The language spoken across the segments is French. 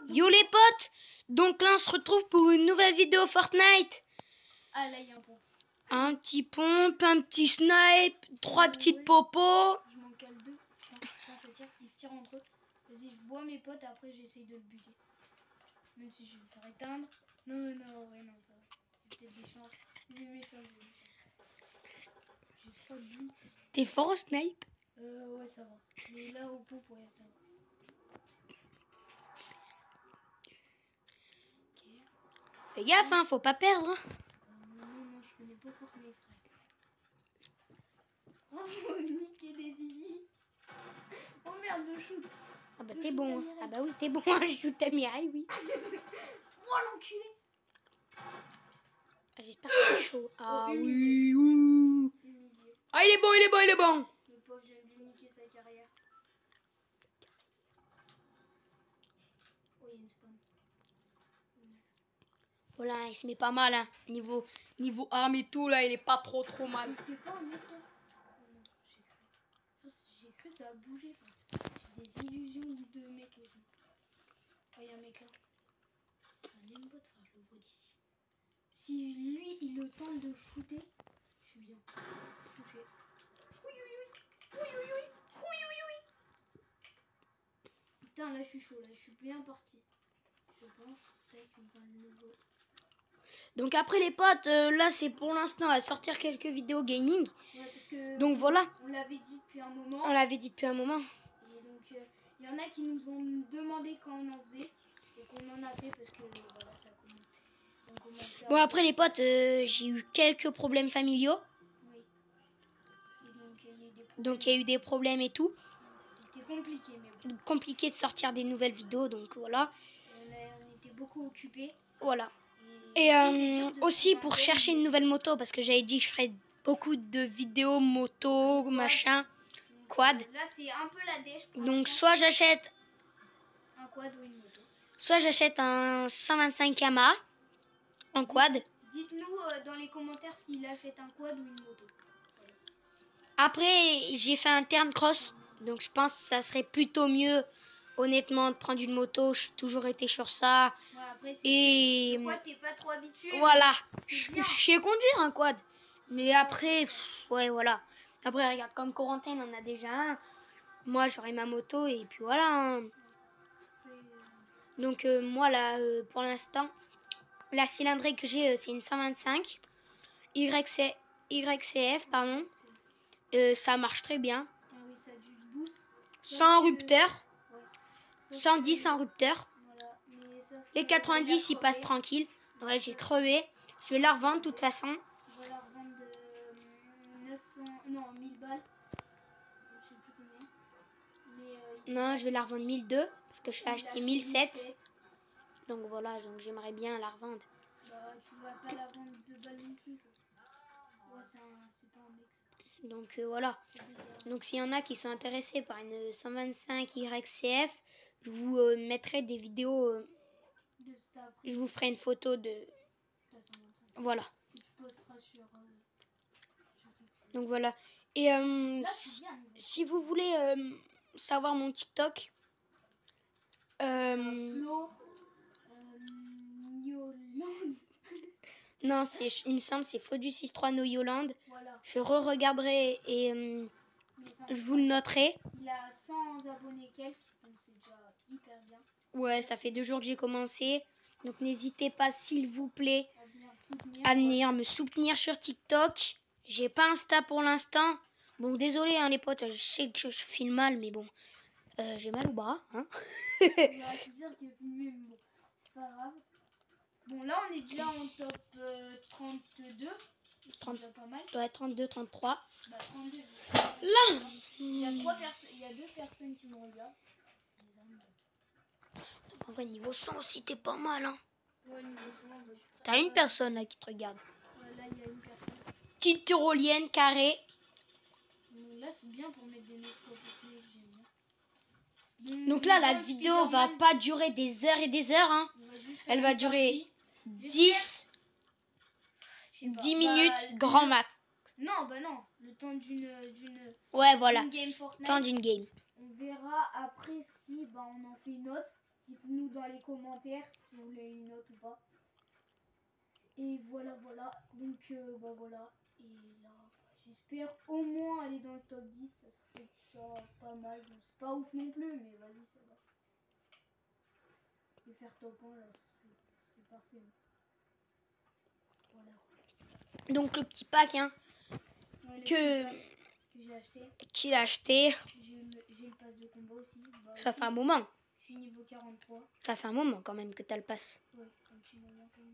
Yo les potes, donc là on se retrouve pour une nouvelle vidéo Fortnite. Ah là il y a un pont. Un petit pompe, un petit snipe, trois petites Oui. popos. Je m'en cale deux. Putain, ça tire. Ils se tirent entre eux. Vas-y, je bois mes potes, après j'essaye de le buter. Même si je vais me faire éteindre. Non, ouais, non, ça va. J'ai peut-être des chances. J'ai mes chances. J'ai 3 billes. T'es fort au snipe? Ouais, ça va. Mais là, au pompe, ouais, ça va. Ok. Fais gaffe, hein, faut pas perdre. Non, je connais pas Fortnite. Oh, faut niquer des zizi. Oh merde, le shoot. Ah bah Le t'es shoot bon. à Hein. Mireille. Ah bah oui, t'es bon. Je joue ta Mireille, oui. Oh l'enculé. Ah, j'espère que t'es chaud. Ah humilié. oui, ouh. Humilié. Ah il est bon, il est bon, il est bon. Le pauvre vient de lui niquer sa carrière. Oh, il y a une spawn. Voilà, il se met pas mal, hein. Niveau arme et tout, là, il est pas trop mal. T'es pas un mec, toi? Non, j'ai cru. J'ai cru ça a bougé. J'ai des illusions de mec. Oh, il y a un mec là. Un aimbot, frère, je le vois d'ici. Si lui, il le tente de shooter, je suis bien. Touché. Ouïouïouï. Putain, là, je suis chaud. Là, je suis bien parti. Je pense. Peut-être qu'on va le nouveau. Donc après les potes, là c'est pour l'instant à sortir quelques vidéos gaming. Ouais, parce que Donc voilà. On l'avait dit depuis un moment. On l'avait dit depuis un moment. Et donc, il y en a qui nous ont demandé quand on en faisait. Et qu'on en a fait parce que voilà, ça commence. On commençait à... Bon après les potes, j'ai eu quelques problèmes familiaux. Oui. Et donc, il y a eu des problèmes. Donc il y a eu des problèmes et tout. C'était compliqué, mais bon. Compliqué de sortir des nouvelles vidéos, donc voilà. On était beaucoup occupés. Voilà. Et, Et aussi pour chercher une nouvelle moto, parce que j'avais dit que je ferais beaucoup de vidéos moto, machin, quad. Là, c'est un peu la dèche. Donc soit j'achète un quad ou une moto. Soit j'achète un 125 Yamaha en quad. Dites-nous dans les commentaires s'il achète un quad ou une moto. Voilà. Après, j'ai fait un turn cross, donc je pense que ça serait plutôt mieux, honnêtement, de prendre une moto. J'ai toujours été sur ça. Ouais, après, et le quad, t'es pas trop habitué. Voilà, je sais conduire un quad. Mais après, ouais, voilà. Après, regarde, comme Corentin en a déjà un. Moi, j'aurai ma moto et puis voilà. Hein. Donc, moi, là, pour l'instant, la cylindrée que j'ai, c'est une 125. YCF, pardon. Ça marche très bien. Ah oui, ça a du boost. Sans rupteur. Ouais. 110 sans rupteur. Voilà. Mais ça Les 90, ils passent tranquille. Ouais, j'ai crevé. Je vais la revendre de toute façon. Je vais la revendre de 900... Non, 1000 balles. Je sais plus combien. Mais, non, je vais la revendre 1002 parce que je l'ai acheté 1007. Donc voilà, donc j'aimerais bien la revendre. Bah, tu vas pas la vendre 2 balles non plus. Quoi. Ouais, c'est pas un mix. Donc voilà. Donc s'il y en a qui sont intéressés par une 125 YCF, je vous mettrai des vidéos. Je vous ferai une photo de. Voilà. Et tu posteras sur donc voilà. Et là, si vous voulez savoir mon TikTok. Flo Yoland. Non, il me semble c'est Flo du 6-3 No Yoland. Voilà. Je re-regarderai et je vous le noterai. Il a 100 abonnés quelques, donc c'est déjà hyper bien. Ouais, ça fait 2 jours que j'ai commencé. Donc n'hésitez pas, s'il vous plaît, à venir me soutenir sur TikTok. J'ai pas Insta pour l'instant. Bon, désolé hein, les potes, je sais que je filme mal, mais bon, j'ai mal au bras. Hein. C'est sûr qu'il a filmé, mais bon, c'est pas grave. Bon, là, on est déjà en top 32. C'est déjà pas mal. Ouais, 32, 33. Bah, 32. Là il y a 2 personnes qui me regardent. En vrai, niveau son aussi, t'es pas mal. Hein. Ouais, niveau son, bah, t'as une personne là qui te regarde. Ouais, là, il y a une personne. Petite tyrolienne carrée. Donc, là, c'est bien pour mettre des noscopes aussi. J'aime bien. Donc là, la vidéo va pas durer des heures et des heures. Hein. Elle va durer 10 minutes grand max. Non, bah non. Le temps d'une ouais, voilà. game Fortnite. Temps d'une game. On verra après si on en fait une autre. Dites-nous dans les commentaires si vous voulez une note ou pas. Et voilà, voilà. Donc, bah voilà. Et là, j'espère au moins aller dans le top 10. Ça serait déjà pas mal. Bon, c'est pas ouf non plus, mais vas-y, ça va. Et faire top 1, là, c'est parfait. Voilà. Donc le petit pack hein, Ouais, que j'ai acheté. qu'il a acheté, J'ai le pass de combat aussi. Bah, ça aussi, fait un moment. je suis niveau 43. Ça fait un moment quand même que t'as le pass. Ouais, un petit moment quand même.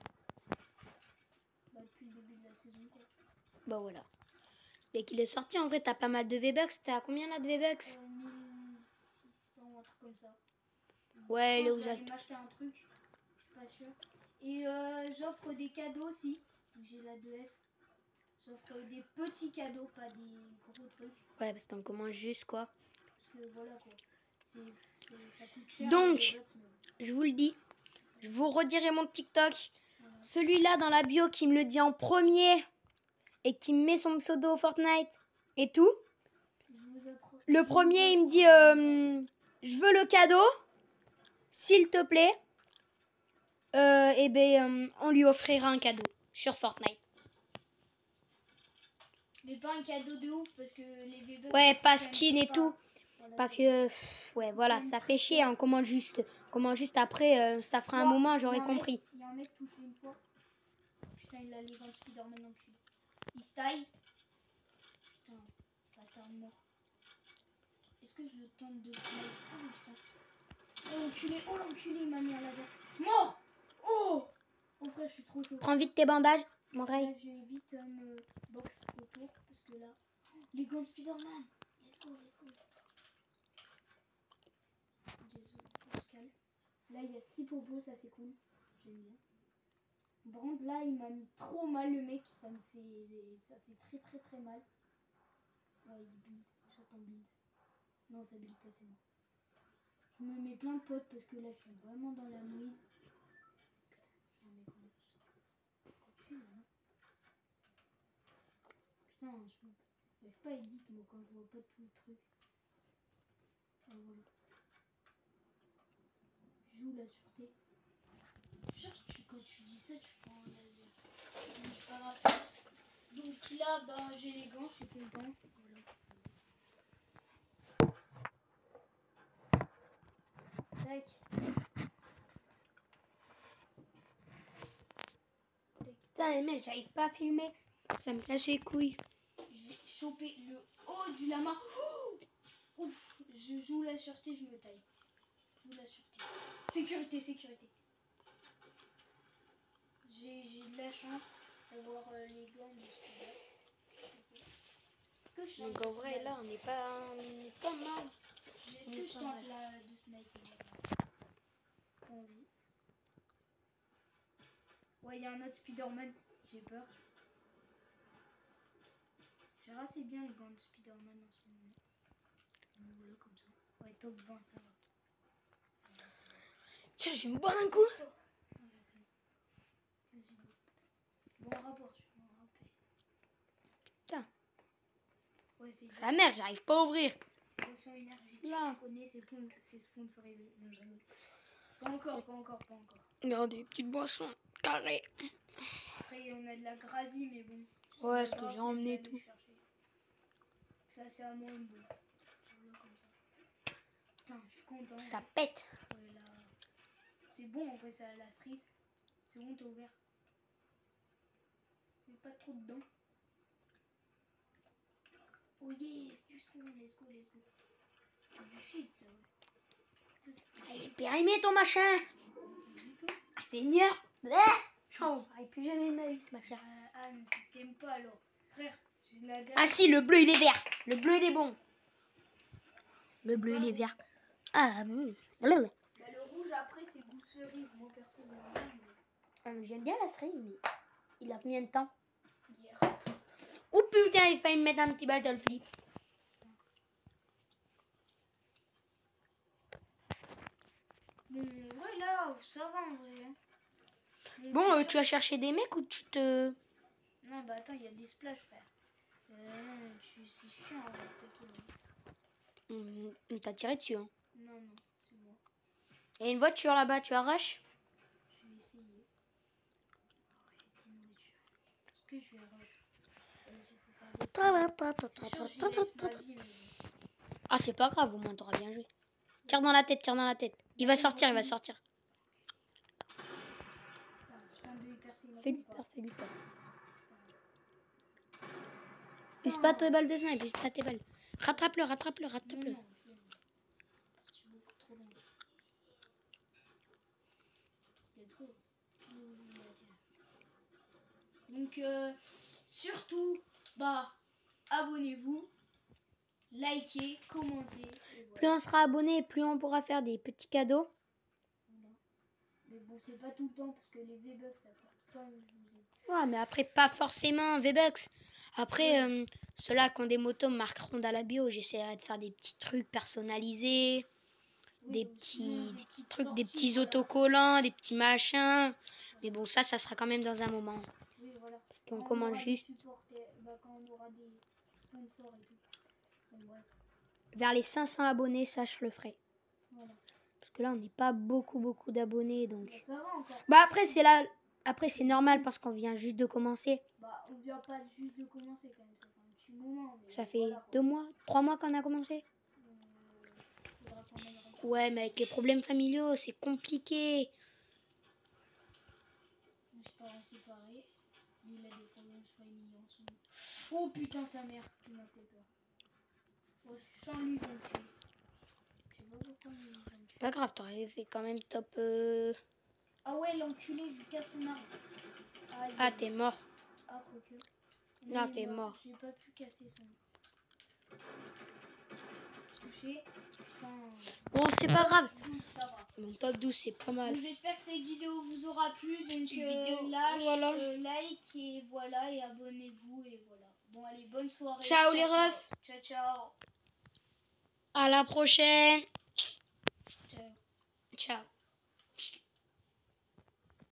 Bah, depuis le début de la saison, quoi. Bah voilà. Dès qu'il est sorti, en vrai, t'as pas mal de V-Bucks. T'as combien là de V-Bucks 1600, un truc comme ça. Ouais, il est je où vais aller m'acheter un truc. Je suis pas sûre. Et j'offre des cadeaux aussi. J'ai la 2F. J'offre des petits cadeaux, pas des gros trucs. Ouais, parce qu'on commence juste quoi. Parce que voilà quoi. Ça coûte cher. Donc, les V-Bucks, mais... je vous le dis, je vous redirai mon TikTok. Voilà. Celui-là dans la bio qui me le dit en premier et qui me met son pseudo Fortnite et tout. Le premier, il me dit je veux le cadeau, s'il te plaît. Et ben, on lui offrira un cadeau sur Fortnite. Mais pas un cadeau de ouf parce que les V-Bucks. Ouais, pas skin et pas. tout. Voilà, Parce que, ouais, voilà, ça fait chier. Hein. Comment juste après, ça fera un moment, j'aurais compris. Il y a un mec touché une fois. Putain, il a les gants de Spider-Man en cul. Il se taille. Putain, bâtard mort. Est-ce que je le tente de snipe? Oh putain. Oh l'enculé, il m'a mis un laser. Mort. Oh frère, je suis trop chaud. Prends vite tes bandages, mon rey. Là, je vais vite me box autour parce que là. Les gants de Spider-Man. Let's go. Désolé, on se calme. Là, il y a 6 popos, ça c'est cool. J'aime bien. Par contre, là, il m'a mis trop mal le mec. Ça fait très mal. Ouais, il bide. J'entends bide. Non, ça bide pas, c'est moi. Je me mets plein de potes parce que là, je suis vraiment dans la mouise. Putain, non, mais putain, je n'arrive pas à éditer moi quand je vois pas tout le truc. Ah, voilà. Je joue la sûreté. Quand tu dis ça, tu prends un laser. Mais c'est pas grave. Donc là, bah, j'ai les gants, je suis content. Voilà. Tac. Putain, les mecs, j'arrive pas à filmer. Ça me casse les couilles. J'ai chopé le haut du lama. Ouf, je joue la sûreté, je me taille. Je joue la sûreté. Sécurité. J'ai de la chance d'avoir les gants de Spider. Est-ce que je Donc en vrai, là, on n'est pas mal. Est-ce que je tente la de sniper? Pas envie. Ouais, il y a un autre Spider-Man. J'ai peur. J'ai assez bien le gant de Spider-Man en ce moment. Voilà, comme ça. Ouais, top 20, ça va. Tiens, je vais me boire un coup. Ouais, ça va. Vas-y, bon rapport, tu m'en rappelles. Tiens. Ouais, c'est Sa mère, j'arrive pas à ouvrir. potion énergétique, Là. tu connais, c'est sponsorisé. Non, je rigole. Pas encore. Non, des petites boissons carrées. Après, on a de la grasie, mais bon. Ouais, ce que j'ai emmené tout. Ça, c'est à moi une boule. Voilà, comme ça. Putain, je suis content. Ça pète. Ouais, là. C'est bon, en fait, ça a la cerise. C'est bon, t'as ouvert. Mais pas trop dedans. Oh yes, du son, let's go. C'est du shit, ça, ouais. Allez, périmé ton machin. Ah, Seigneur. Oh, il plus jamais de ma vie, ce machin. Ah, mais si t'aimes pas, alors. Frère, j'ai de la dernière. Ah si, le bleu, il est vert. Le bleu, il est bon. Le bleu, il est vert. Ah, Bah, le rouge, après, c'est goût cerise. Moi, perso, j'aime bien la cerise, mais il a combien de temps? hier. Oh putain, il fallait me mettre un petit battle flip. Bon, ouais, là, ça va en vrai. Hein. Bon, tu as cherché des mecs ou tu te... Non, bah attends, il y a des splashs, frère. C'est chiant, on va attaquer. On t'a tiré dessus, hein. Non, c'est moi. Il y a une voiture là-bas, tu arraches? Je vais essayer. Ah ouais, une voiture. Est-ce que je vais rush? Vas-y, faut faire des petits- Je suis sûr que je laisse ma vie, mais bon. Ah, c'est pas grave, au moins t'auras bien joué. Tire dans la tête, tire dans la tête. Il va sortir, il va sortir. Putain, je tente de lui percer une Fais-lui coupe, peur, fais-lui peur. Putain. Use pas tes balles de snipe, use pas tes balles. Rattrape-le, rattrape-le, Non, rattrape-le. non, flemme. Je suis beaucoup trop loin. Let's go. Donc, surtout, bah, abonnez-vous, likez, commentez. Et voilà. Plus on sera abonné, plus on pourra faire des petits cadeaux. Voilà. Mais bon, c'est pas tout le temps parce que les V-Bucks, ça coûte pas vous aider. Ouais, mais après, pas forcément V-Bucks. Après, ceux-là qui ont des motos marqueront dans la bio. J'essaierai de faire des petits trucs personnalisés. Oui, Des donc, petits, sinon, des petits petites trucs, des sorties, petits voilà. autocollants, des petits machins. Mais bon, ça sera quand même dans un moment. Oui, voilà. Parce qu'on Quand commence aura juste des supporters, bah, quand on aura des sponsors et tout. Donc, voilà. vers les 500 abonnés, ça je le ferai. Voilà. Parce que là, on n'est pas beaucoup d'abonnés. Donc... Bah, ça va encore. Bah après, c'est là... Après, c'est normal parce qu'on vient juste de commencer. Bah, on vient pas juste de commencer quand même. Ça fait un petit moment. Mais Ça fait voilà, quoi. 2 mois, 3 mois qu'on a commencé. Faudra quand même regarder. Ouais, mais avec les problèmes familiaux, c'est compliqué. Mes parents séparés. Lui, il a des problèmes familiaux en ce moment. Oh putain, sa mère qui m'a fait peur. Oh, je sens lui, donc. Je sais pas pourquoi il va me tuer. Pas grave, t'aurais fait quand même top... Ah ouais, l'enculé, je lui casse son arme. Aïe, Ah, aïe. t'es mort. Ah, quoique. Non, Il est t'es mort. J'ai pas pu casser son. Touché. Putain. Bon, c'est pas grave. 12, ça va. Mon top 12, c'est pas mal. Donc, j'espère que cette vidéo vous aura plu. Donc, Petite vidéo, voilà. voilà. Like et voilà. Et abonnez-vous. Et voilà. Bon, allez, bonne soirée. Ciao, les refs. Ciao, ciao. À la prochaine. Ciao. Ciao.